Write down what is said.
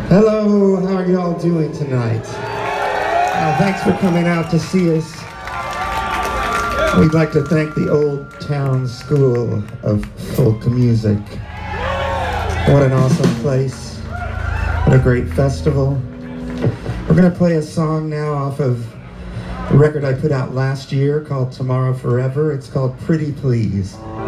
Hello, how are you all doing tonight? Thanks for coming out to see us. We'd like to thank the Old Town School of Folk Music. What an awesome place. What a great festival. We're going to play a song now off of a record I put out last year called Tomorrow Forever. It's called Pretty Please.